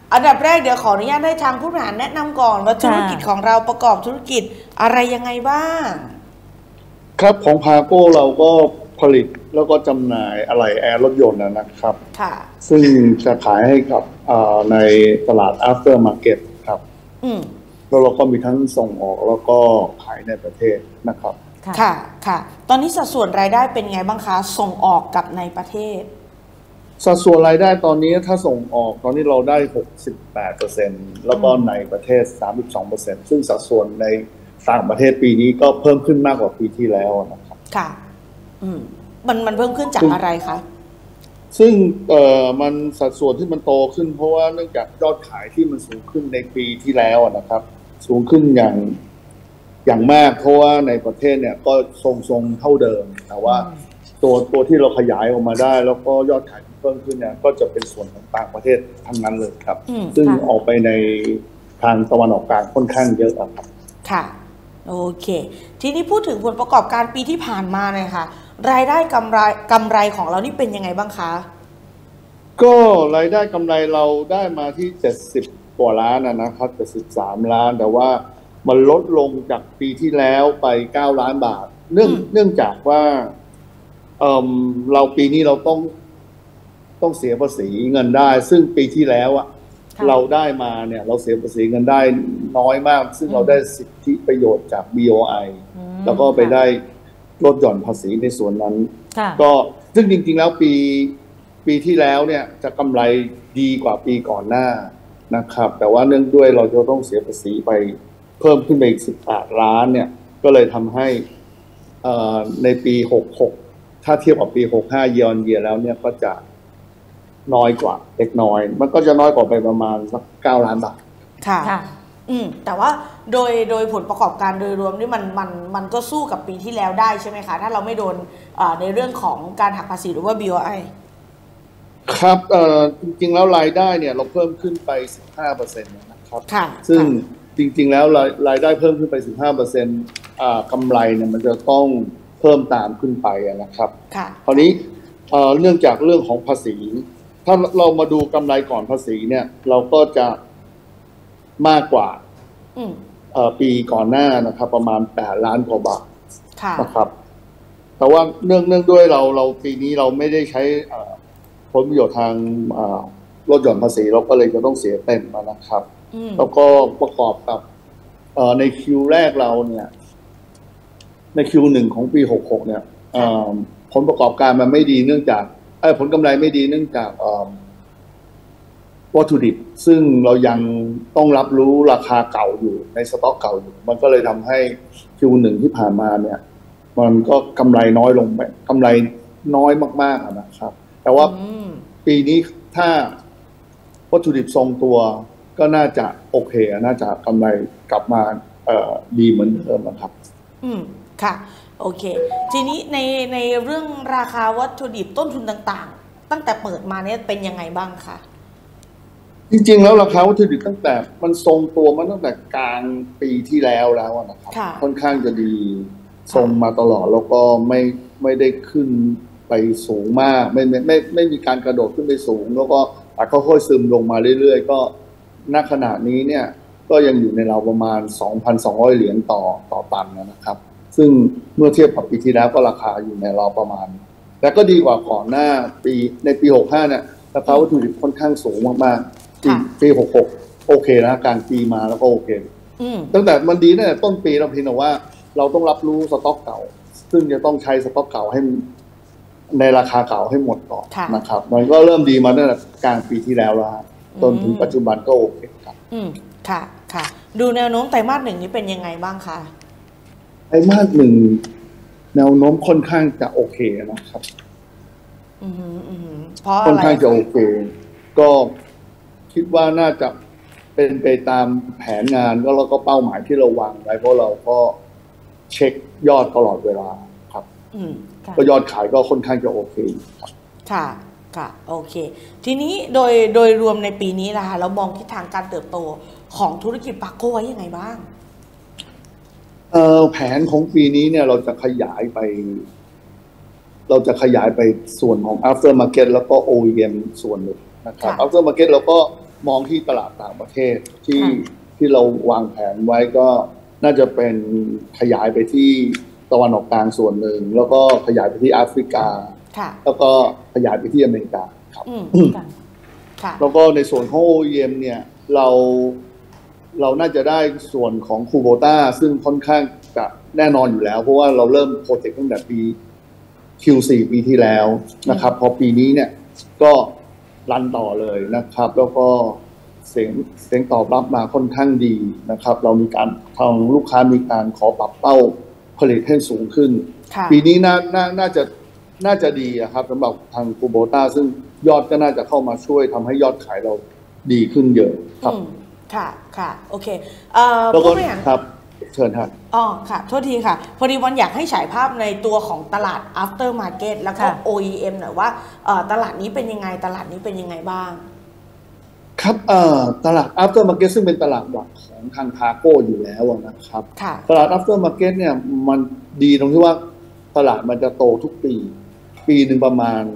อันดับแรกเดี๋ยวขออนุญาตให้ทางผู้บริหารแนะนำก่อนว่าธุรกิจของเราประกอบธุรกิจอะไรยังไงบ้างครับของพาโก้เราก็ผลิตแล้วก็จำหน่ายอะไหล่แอร์รถยนต์นะครับค่ะซึ่งจะขายให้กับในตลาด after market ครับแล้วเราก็มีทั้งส่งออกแล้วก็ขายในประเทศนะครับค่ะค่ะตอนนี้สัดส่วนรายได้เป็นไงบ้างคะส่งออกกับในประเทศสัดส่วนรายได้ตอนนี้ถ้าส่งออกตอนนี้เราได้ 68% แล้วก็ในประเทศ 32% ซึ่งสัดส่วนในต่างประเทศปีนี้ก็เพิ่มขึ้นมากกว่าปีที่แล้วนะครับค่ะมันเพิ่มขึ้นจากอะไรคะซึ่งมันสัดส่วนที่มันโตขึ้นเพราะว่าเนื่องจากยอดขายที่มันสูงขึ้นในปีที่แล้วนะครับสูงขึ้นอย่างมากเพราะว่าในประเทศเนี่ยก็ทรงเท่าเดิมแต่ว่าตัวที่เราขยายออกมาได้แล้วก็ยอดขายที่เพิ่มขึ้นเนี่ยก็จะเป็นส่วนของต่างประเทศทั้งนั้นเลยครับซึ่งออกไปในทางตะวันออกกลางค่อนข้างเยอะครับค่ะโอเคทีนี้พูดถึงผลประกอบการปีที่ผ่านมาเลยค่ะรายได้กำไรของเรานี่เป็นยังไงบ้างคะก็รายได้กำไรเราได้มาที่70 กว่าล้านนะครับ73 ล้านแต่ว่ามันลดลงจากปีที่แล้วไป9 ล้านบาทเนื่องจากว่าเราปีนี้เราต้องเสียภาษีเงินได้ซึ่งปีที่แล้วเราได้มาเนี่ยเราเสียภาษีเงินได้น้อยมากซึ่งเราได้สิทธิประโยชน์จาก BOI แล้วก็ไปได้ลดหย่อนภาษีในส่วนนั้นก็ซึ่งจริงๆแล้วปีที่แล้วเนี่ยจะกำไรดีกว่าปีก่อนหน้านะครับแต่ว่าเนื่องด้วยเราจะต้องเสียภาษีไปเพิ่มขึ้นไปอีก18 ล้านเนี่ยก็เลยทำให้ในปี66ถ้าเทียบกับปี65 year on year แล้วเนี่ยก็จะน้อยกว่าเล็กน้อยมันก็จะน้อยกว่าไปประมาณสัก9 ล้านบาทค่ะแต่ว่าโดยผลประกอบการโดยรวมนี่มันก็สู้กับปีที่แล้วได้ใช่ไหมคะถ้าเราไม่โดนในเรื่องของการหักภาษีหรือว่า BOI ครับจริงๆแล้วรายได้เนี่ยเราเพิ่มขึ้นไป 15% นะครับซึ่งจริงๆแล้วรายได้เพิ่มขึ้นไป 15% กำไรเนี่ยมันจะต้องเพิ่มตามขึ้นไปนะครับคราวนี้เนื่องจากเรื่องของภาษีถ้าเรามาดูกำไรก่อนภาษีเนี่ยเราก็จะมากกว่าปีก่อนหน้านะครับประมาณ8 ล้านกว่าบาทนะครับแต่ว่าเนื่องด้วยเราปีนี้เราไม่ได้ใช้ผลประโยชน์ทางลดหย่อนภาษีเราก็เลยจะต้องเสียเต็มนะครับแล้วก็ประกอบกับในคิวแรกเราเนี่ยในคิว1ของปี66เนี่ยผลประกอบการมันไม่ดีเนื่องจากผลกำไรไม่ดีเนื่องจากวัตถุดิบซึ่งเรายังต้องรับรู้ราคาเก่าอยู่ในสต็อกเก่าอยู่มันก็เลยทำให้คิว1ที่ผ่านมาเนี่ยมันก็กำไรน้อยลงไปกำไรน้อยมากๆนะครับแต่ว่าปีนี้ถ้าวัตถุดิบทรงตัวก็น่าจะโอเคน่าจะกำไรกลับมาดีเหมือนเดิมนะครับค่ะโอเคทีนี้ในเรื่องราคาวัตถุดิบต้นทุนต่างๆตั้งแต่เปิดมาเนี่ยเป็นยังไงบ้างคะจริงๆแล้วราคาวัตถุดิบตั้งแต่มันทรงตัวมาตั้งแต่กลางปีที่แล้วนะครับค่อนข้างจะดีทรงมาตลอดแล้วก็ไม่ได้ขึ้นไปสูงมากไม่มีการกระโดดขึ้นไปสูงแล้วก็ค่อยๆซึมลงมาเรื่อยๆก็ณขณะนี้เนี่ยก็ยังอยู่ในเราประมาณ 2,200 เหรียญต่อตันนะครับซึ่งเมื่อเทียบกับปีที่แล้วก็ราคาอยู่ในเราประมาณแต่ก็ดีกว่าก่อนหน้าในปี65เนี่ยราคาวัตถุดิบค่อนข้างสูงมากๆปี66โอเคนะกลางปีมาแล้วก็โอเคตั้งแต่มันดีตั้งแต่ต้นปีเราเพียงแต่ว่าเราต้องรับรู้สต็อกเก่าซึ่งจะต้องใช้สต็อกเก่าให้ในราคาเก่าให้หมดก่อนนะครับมันก็เริ่มดีมาตั้งแต่กลางปีที่แล้วจนถึงปัจจุบันก็โอเคครับค่ะดูแนวโน้มไตรมาส 1นี้เป็นยังไงบ้างคะไตรมาส 1แนวโน้มค่อนข้างจะโอเคนะครับเพราะค่อนข้างจะโอเคก็คิดว่าน่าจะเป็นไปตามแผนงานแล้วก็เป้าหมายที่เราวางไว้เพราะเราก็เช็คยอดตลอดเวลาครับก็ยอดขายก็ค่อนข้างจะโอเคครับค่ะโอเคทีนี้โดยรวมในปีนี้นะคะเรามองทิศทางการเติบโตของธุรกิจปาโก้ไว้ยังไงบ้างแผนของปีนี้เนี่ยเราจะขยายไปส่วนของ after market แล้วก็ OEM ส่วนหนึ่งนะครับ after market เราก็มองที่ตลาดต่างประเทศที่เราวางแผนไว้ก็น่าจะเป็นขยายไปที่ตะวันออกกลางส่วนหนึ่งแล้วก็ขยายไปที่แอฟริกาแล้วก็ขยายไปที่อเมริกาครับแล้วก็ในส่วนของ OEM เนี่ยเราน่าจะได้ส่วนของคูโบต้าซึ่งค่อนข้างจะแน่นอนอยู่แล้วเพราะว่าเราเริ่มโปรเจกต์ตั้งแต่ปี Q4 ปีที่แล้วนะครับพอปีนี้เนี่ยก็รันต่อเลยนะครับแล้วก็เสียงตอบรับมาค่อนข้างดีนะครับเรามีการทางลูกค้ามีการขอปรับเป้าผลิตให้สูงขึ้นปีนี้น่าจะดีครับสำหรับทางคูโบต้าซึ่งยอดก็น่าจะเข้ามาช่วยทำให้ยอดขายเราดีขึ้นเยอะครับค่ะโอเคแล้วก็ครับเชิญครับค่ะโทษทีค่ะพอดีวันอยากให้ฉายภาพในตัวของตลาด after market แล้วก็ OEM หน่อยว่าตลาดนี้เป็นยังไงตลาดนี้เป็นยังไงบ้างครับตลาด after market ซึ่งเป็นตลาดหลักของทางคาร์โก้อยู่แล้วนะครับตลาด after market เนี่ยมันดีตรงที่ว่าตลาดมันจะโตทุกปีหนึ่งประมาณ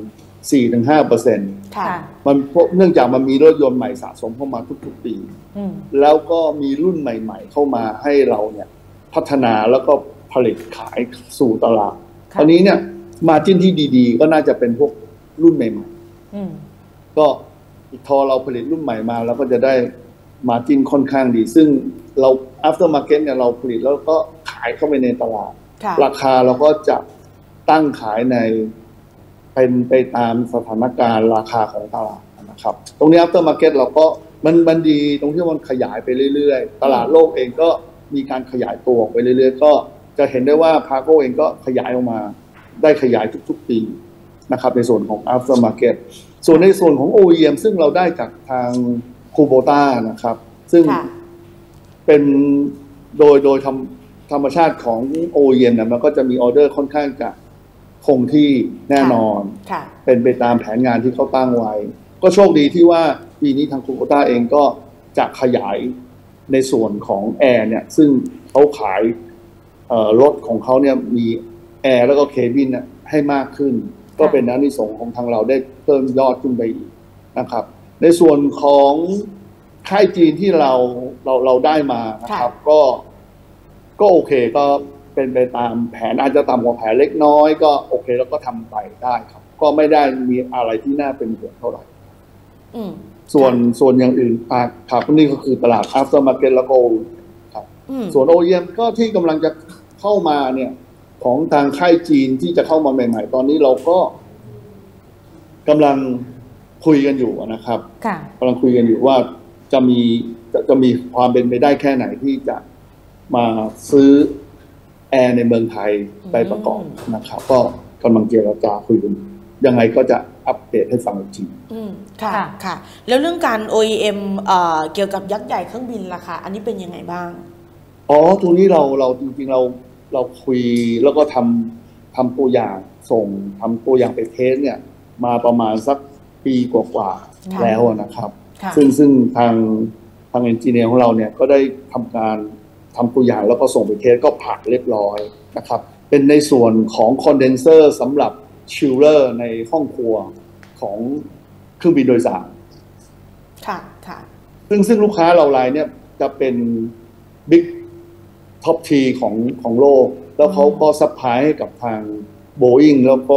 4-5% มันเนื่องจากมันมีรถยนต์ใหม่สะสมเข้ามาทุกๆปีแล้วก็มีรุ่นใหม่ๆเข้ามาให้เราเนี่ยพัฒนาแล้วก็ผลิตขายสู่ตลาดตอนนี้เนี่ยมาร์จิ้นที่ดีๆก็น่าจะเป็นพวกรุ่นใหม่ๆก็พอเราผลิตรุ่นใหม่มาแล้วก็จะได้มาร์จิ้นค่อนข้างดีซึ่งเรา after market เนี่ยเราผลิตแล้วก็ขายเข้าไปในตลาดราคาเราก็จะตั้งขายในเป็นไปตามสถานการณ์ราคาของตลาดนะครับตรงนี้ after market เราก็มันดีตรงที่มันขยายไปเรื่อยๆตลาดโลกเองก็มีการขยายตัวไปเรื่อยๆก็จะเห็นได้ว่าพาโก้เองก็ขยายออกมาได้ขยายทุกๆปีนะครับในส่วนของ after market ส่วนในส่วนของ OEM ซึ่งเราได้จากทางคูโบต้านะครับซึ่งเป็นโดยธรรมชาติของ OEM เนี่ยมันก็จะมีออเดอร์ค่อนข้างจะคงที่แน่นอนเป็นไปตามแผนงานที่เขาตั้งไว้ก็โชคดีที่ว่าปีนี้ทางคูโบต้าเองก็จะขยายในส่วนของแอร์เนี่ยซึ่งเขาขายรถของเขาเนี่ยมีแอร์แล้วก็เคบินเนี่ยให้มากขึ้นก็เป็นอานิสงส์ของทางเราได้เพิ่มยอดขึ้นไปอีกนะครับในส่วนของค่ายจีนที่เราได้มานะครับก็โอเคก็เป็นไปตามแผนอาจจะต่ำกว่าแผนเล็กน้อยก็โอเคแล้วก็ทำไปได้ครับก็ไม่ได้มีอะไรที่น่าเป็นห่วงเท่าไหร่ส่วนอย่างอื่นครับนี่ก็คือตลาด after market แล้วก็ครับส่วน OEM ก็ที่กำลังจะเข้ามาเนี่ยของทางค่ายจีนที่จะเข้ามาใหม่ๆตอนนี้เราก็กำลังคุยกันอยู่นะครับกำลังคุยกันอยู่ว่าจะมีความเป็นไปได้แค่ไหนที่จะมาซื้อแอร์ในเมืองไทยไปประกอบนะครับก็กำลังเจรจาคุยกันยังไงก็จะอัปเดตให้ฟังอีกทีค่ะแล้วเรื่องการ OEM เกี่ยวกับยักษ์ใหญ่เครื่องบินล่ะคะอันนี้เป็นยังไงบ้างตรงนี้เราจริงๆเราคุยแล้วก็ทำตัวอย่างส่งทำตัวอย่างไปเทสเนี่ยมาประมาณสักปีกว่าๆแล้วนะครับซึ่งทางเอนจิเนียร์ของเราเนี่ยก็ได้ทำการทำตัวอย่างแล้วก็ส่งไปเทสก็ผ่านเรียบร้อยนะครับเป็นในส่วนของคอนเดนเซอร์สำหรับชิลเลอร์ในห้องครัวของเครื่องบินโดยสารค่ะซึ่งลูกค้าเรารายเนี่ยจะเป็นบิ๊กท็อปทีของโลกแล้วเขาก็ซัพพลายให้กับทาง Boeing แล้วก็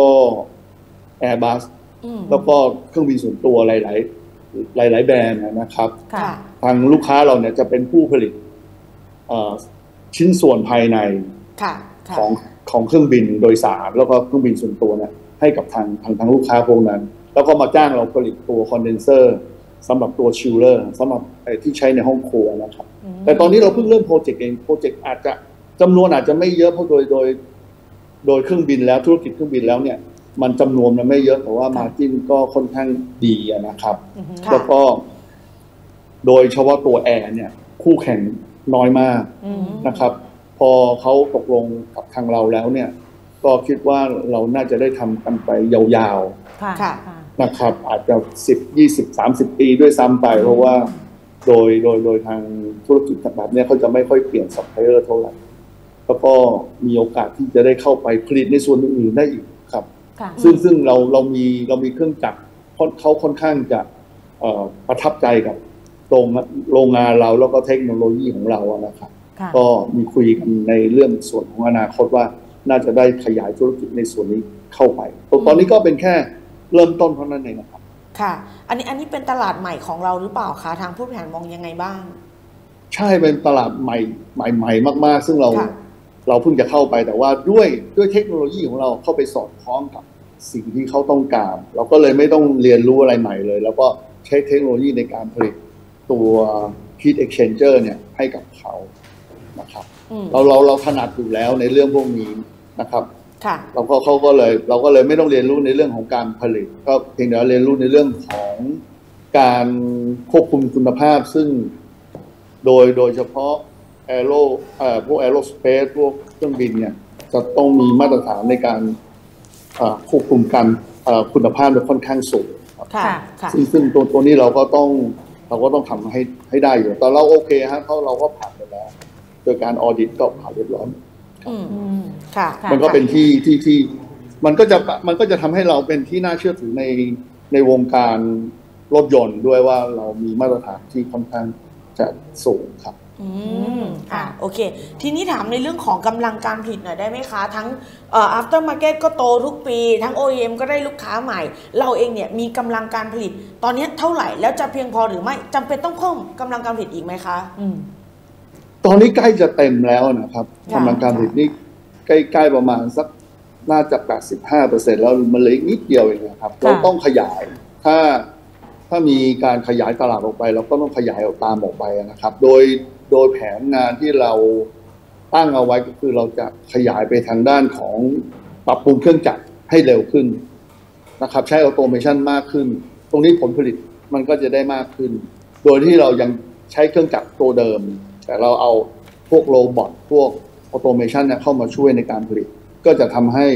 Airbus แล้วก็เครื่องบินส่วนตัวหลายแบรนด์นะครับทางลูกค้าเราเนี่ยจะเป็นผู้ผลิตชิ้นส่วนภายในของเครื่องบินโดยสารแล้วก็เครื่องบินส่วนตัวเนี่ยให้กับทางลูกค้าพวกนั้นแล้วก็มาจ้างเราผลิตตัวคอนเดนเซอร์สำหรับตัวชิลเลอร์สำหรับที่ใช้ในห้องครัวนะครับแต่ตอนนี้เราเพิ่งเริ่มโปรเจกต์เองโปรเจกต์อาจจะจำนวนอาจจะไม่เยอะเพราะโดยเครื่องบินแล้วธุรกิจเครื่องบินแล้วเนี่ยมันจำนวนมันไม่เยอะแต่ว่ามาร์จิ้นก็ค่อนข้างดีนะครับแล้วก็โดยเฉพาะตัวแอร์เนี่ยคู่แข่งน้อยมากนะครับพอเขาตกลงกับทางเราแล้วเนี่ยก็คิดว่าเราน่าจะได้ทำกันไปยาวๆนะครับอาจจะ10 20 30 ปีด้วยซ้ำไปเพราะว่าโดยทางธุรกิจแบบนี้เขาจะไม่ค่อยเปลี่ยนซัพพลายเออร์เท่าไหร่แล้วก็มีโอกาสที่จะได้เข้าไปผลิตในส่วนอื่นๆได้อีกครับซึ่งเรามีเครื่องจักรเขาค่อนข้างจะประทับใจโรงโรงงานเราแล้วก็เทคโนโลยีของเรานะครับก็มีคุยกันในเรื่องส่วนของอนาคตว่าน่าจะได้ขยายธุรกิจในส่วนนี้เข้าไปตอนนี้ก็เป็นแค่เริ่มต้นเท่านั้นเองนะครับค่ะอันนี้เป็นตลาดใหม่ของเราหรือเปล่าคะทางผู้บริหารมองยังไงบ้างใช่เป็นตลาดใหม่มากๆซึ่งเราเพิ่งจะเข้าไปแต่ว่าด้วยเทคโนโลยีของเราเข้าไปสอดคล้องกับสิ่งที่เขาต้องการเราก็เลยไม่ต้องเรียนรู้อะไรใหม่เลยแล้วก็ใช้เทคโนโลยีในการผลิตตัว heat exchanger เนี่ยให้กับเขานะครับเราถนัดอยู่แล้วในเรื่องพวกนี้นะครับเราก็เลยไม่ต้องเรียนรู้ในเรื่องของการผลิตก็เพียงแต่เรียนรู้ในเรื่องของการควบคุมคุณภาพซึ่งโดยเฉพาะพวกแอโรสเปซพวกเครื่องบินเนี่ยจะต้องมีมาตรฐานในการควบคุมการคุณภาพค่อนข้างสูงซึ่งตัวนี้เราก็ต้องทำให้ได้อยู่แต่เราโอเคฮะเราก็ผ่านไปแล้วโดยการออดิตก็ผ่านเรียบร้อยมันก็เป็นที่มันก็จะทำให้เราเป็นที่น่าเชื่อถือในวงการรถยนต์ด้วยว่าเรามีมาตรฐานที่ค่อนข้างจะสูงครับโอเคทีนี้ถามในเรื่องของกำลังการผลิตหน่อยได้ไหมคะทั้งafter market ก็โตทุกปีทั้ง OEM ก็ได้ลูกค้าใหม่เราเองเนี่ยมีกำลังการผลิตตอนนี้เท่าไหร่แล้วจะเพียงพอหรือไม่จำเป็นต้องเพิ่มกำลังการผลิตอีกไหมคะตอนนี้ใกล้จะเต็มแล้วนะครับกำลังการผลิตนี่ใกล้ประมาณสักน่าจะ 85% แล้วมันเหลืออีกนิดเดียวเองนะครับเราต้องขยายถ้ามีการขยายตลาดออกไปเราก็ต้องขยายออกตามออกไปนะครับโดยแผนงานที่เราตั้งเอาไว้ก็คือเราจะขยายไปทางด้านของปรับปรุงเครื่องจักรให้เร็วขึ้นนะครับใช้ออโตเมชันมากขึ้นตรงนี้ผลผลิตมันก็จะได้มากขึ้นโดยที่เรายังใช้เครื่องจักรตัวเดิมแต่เราเอาพวกโรบอทพวกออโตเมชันเข้ามาช่วยในการผลิตก็จะทำให้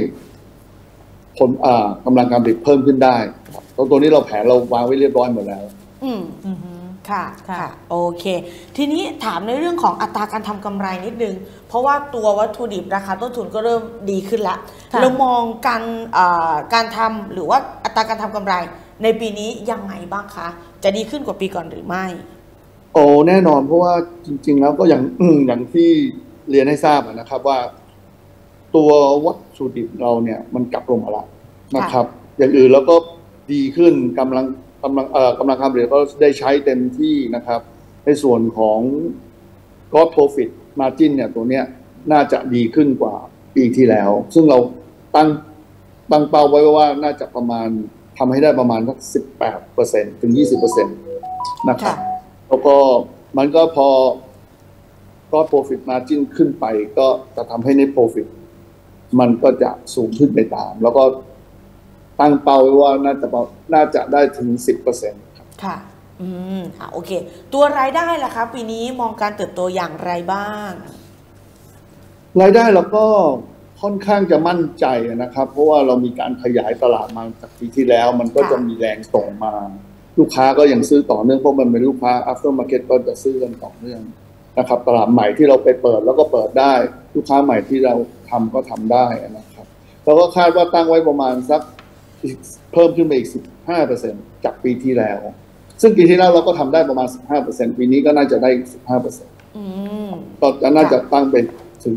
กำลังการผลิตเพิ่มขึ้นได้ตัวนี้เราแผนเราวางไว้เรียบร้อยหมดแล้วค่ะโอเคทีนี้ถามในเรื่องของอัตราการทำกำไรนิดนึงเพราะว่าตัววัตถุดิบราคาต้นทุนก็เริ่มดีขึ้นแล้วเรามองการทำหรือว่าอัตราการทำกำไรในปีนี้ยังไงบ้างคะจะดีขึ้นกว่าปีก่อนหรือไม่แน่นอนเพราะว่าจริงๆแล้วก็อย่างที่เรียนให้ทราบนะครับว่าตัววัตถุดิบเราเนี่ยมันกลับลงมาแล้วนะครับอย่างอื่นแล้วก็ดีขึ้นกำลังการผลิตก็ได้ใช้เต็มที่นะครับในส่วนของ Gross Profit Margin เนี่ยตัวเนี้ยน่าจะดีขึ้นกว่าปีที่แล้วซึ่งเราตั้งเป้าไว้ว่าน่าจะประมาณทำให้ได้ประมาณสัก 18% ถึง 20% นะครับแล้วก็มันก็พอ Gross Profit Margin ขึ้นไปก็จะทำให้ Net Profit มันก็จะสูงขึ้นไปตามแล้วก็ตั้งเป้าไว้ว่าน่าจะได้ถึง 10% ครับค่ะโอเคตัวรายได้ล่ะคะปีนี้มองการเติบโตอย่างไรบ้างรายได้เราก็ค่อนข้างจะมั่นใจนะครับเพราะว่าเรามีการขยายตลาดมาจากปีที่แล้วมันก็จะมีแรงส่งมาลูกค้าก็ยังซื้อต่อเนื่องเพราะมันเป็นลูกค้า after market ก็จะซื้อกันต่อเนื่องนะครับตลาดใหม่ที่เราไปเปิดแล้วก็เปิดได้ลูกค้าใหม่ที่เราทำก็ทำได้นะครับเราก็คาดว่าตั้งไว้ประมาณสักเพิ่มขึ้นไปอีก 15% จากปีที่แล้วซึ่งปีที่แล้วเราก็ทำได้ประมาณ 15% ปีนี้ก็น่าจะได้ 15% ก็น่าจะตั้งเป็นถึง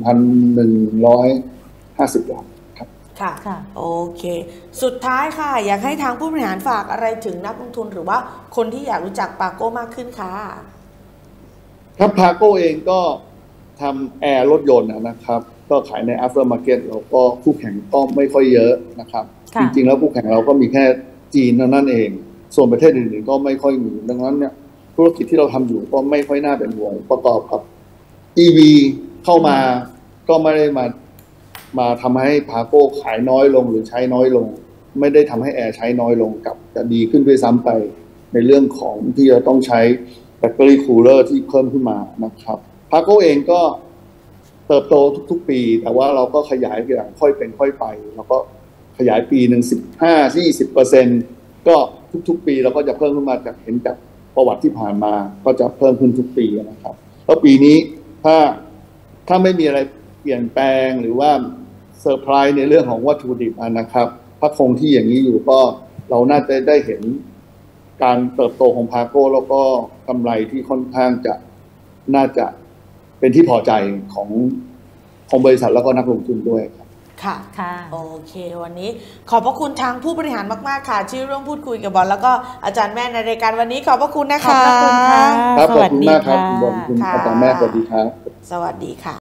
1,150 ล้านครับค่ะโอเคสุดท้ายค่ะอยากให้ทางผู้บริหารฝากอะไรถึงนักลงทุนหรือว่าคนที่อยากรู้จักปาโก้มากขึ้นค่ะครับปาโก้เองก็ทำแอร์รถยนต์นะครับก็ขายใน after market แล้วก็คู่แข่งก็ไม่ค่อยเยอะนะครับจริงๆแล้วคู่แข่งเราก็มีแค่จีนนั่นเองส่วนประเทศอื่นๆก็ไม่ค่อยมีดังนั้นเนี่ยธุรกิจที่เราทำอยู่ก็ไม่ค่อยน่าเป็นห่วงประกอบกับ EV เข้ามาก็ไม่ได้มาทำให้พาโก้ขายน้อยลงหรือใช้น้อยลงไม่ได้ทำให้แอร์ใช้น้อยลงกับจะดีขึ้นด้วยซ้ำไปในเรื่องของที่จะต้องใช้แบตเตอรี่คูลเลอร์ที่เพิ่มขึ้นมานะครับพาโก้เองก็เติบโตทุกๆปีแต่ว่าเราก็ขยายอย่างค่อยเป็นค่อยไปแล้วก็ขยายปีหนึ่ง 15-20% ก็ทุกๆปีเราก็จะเพิ่มขึ้นมาเห็นจากประวัติที่ผ่านมาก็จะเพิ่มขึ้นทุกปีนะครับแล้วปีนี้ถ้าไม่มีอะไรเปลี่ยนแปลงหรือว่าเซอร์ไพรส์ในเรื่องของวัตถุดิบนะครับถ้าคงที่อย่างนี้อยู่ก็เราน่าจะได้เห็นการเติบโตของพาโก้แล้วก็กำไรที่ค่อนข้างจะน่าจะเป็นที่พอใจของบริษัทแล้วก็นักลงทุนด้วยครับค่ะค่ะโอเควันนี้ขอบพระคุณทางผู้บริหารมากๆค่ะที่ร่วมพูดคุยกับบอลแล้วก็อาจารย์แม่ในรายการวันนี้ขอบพระคุณนะคะขอบพระคุณค่ะครับขอบคุณมากครับคุณบอลคุณอาจารย์แม่สวัสดีครับสวัสดีค่ะ